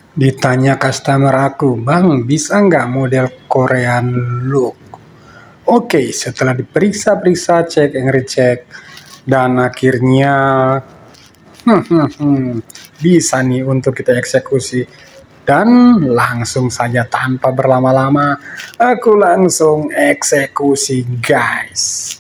Ditanya customer aku, "Bang, bisa nggak model Korean look?" Oke, setelah diperiksa-periksa, cek and recheck, dan akhirnya bisa nih untuk kita eksekusi. Dan langsung saja tanpa berlama-lama, aku langsung eksekusi, guys.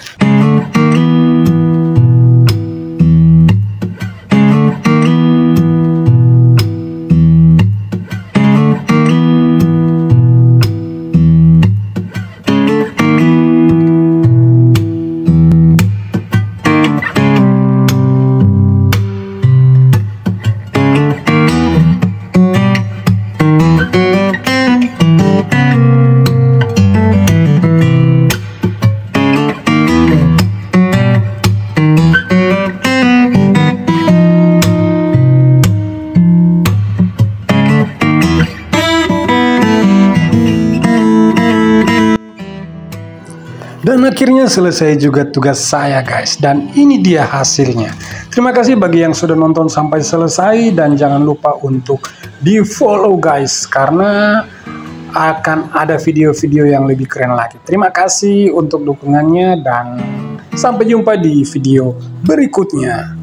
Dan akhirnya selesai juga tugas saya, guys. Dan ini dia hasilnya. Terima kasih bagi yang sudah nonton sampai selesai. Dan jangan lupa untuk di-follow, guys. Karena akan ada video-video yang lebih keren lagi. Terima kasih untuk dukungannya. Dan sampai jumpa di video berikutnya.